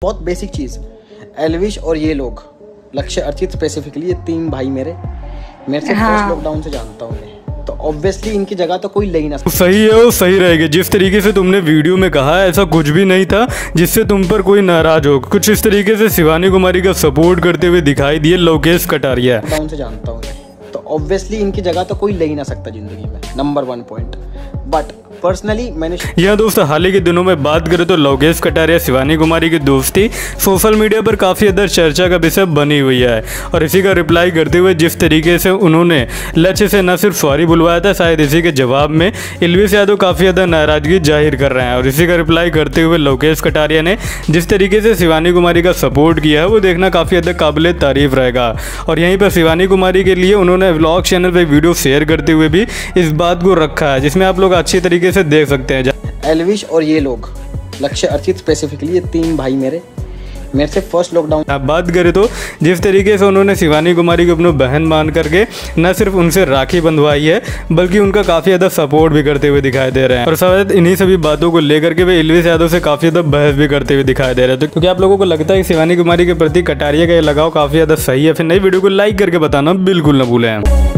बहुत बेसिक चीज़, एल्विश और ये लोग, लक्ष्य, अर्चित स्पेसिफिकली, ये 3 भाई मेरे से फर्स्ट लॉकडाउन से जानता हूँ मैं, तो ऑब्वियसली इनकी जगह तो कोई ले ही ना। सही है, वो सही रहेगी। जिस तरीके से तुमने वीडियो में कहा ऐसा कुछ भी नहीं था जिससे तुम पर कोई नाराज हो। कुछ इस तरीके से शिवानी कुमारी का सपोर्ट करते हुए दिखाई दिए लोकेश कटारिया। लॉकडाउन से जानता हूँ मैं, तो ऑब्वियसली इनकी जगह तो कोई ले ही ना सकता जिंदगी में, नंबर 1 पॉइंट। बट पर्सनली मैंने यहाँ दोस्तों हाल ही के दिनों में बात करें तो लोकेश कटारिया शिवानी कुमारी की दोस्ती सोशल मीडिया पर काफ़ी ज़्यादा चर्चा का विषय बनी हुई है। और इसी का रिप्लाई करते हुए जिस तरीके से उन्होंने लक्ष्य से न सिर्फ सॉरी बुलवाया था, शायद इसी के जवाब में एल्विश यादव काफ़ी ज़्यादा नाराज़गी जाहिर कर रहे हैं। और इसी का रिप्लाई करते हुए लोकेश कटारिया ने जिस तरीके से शिवानी कुमारी का सपोर्ट किया है वो देखना काफ़ी ज़्यादा काबिल तारीफ रहेगा। और यहीं पर शिवानी कुमारी के लिए उन्होंने व्लॉग चैनल पर वीडियो शेयर करते हुए भी इस बात को रखा है, जिसमें आप लोग अच्छी तरीके से देख सकते हैं। एल्विश और ये लोग, लक्ष्य, अर्चित स्पेसिफिकली, ये 3 भाई मेरे से फर्स्ट लॉकडाउन। आप बात करें तो जिस तरीके से उन्होंने शिवानी कुमारी को अपनी बहन मान करके न सिर्फ उनसे राखी बंधवाई है बल्कि उनका काफ़ी ज़्यादा सपोर्ट भी करते हुए दिखाई दे रहे हैं। और शायद इन्हीं सभी बातों को लेकर के वे एल्विश यादव से काफ़ी ज़्यादा बहस भी करते हुए दिखाई दे रहे हैं। तो क्योंकि आप लोगों को लगता है कि शिवानी कुमारी के प्रति कटारिया का ये लगाव काफ़ी ज़्यादा सही है, फिर नई वीडियो को लाइक करके बताना बिल्कुल न भूलें।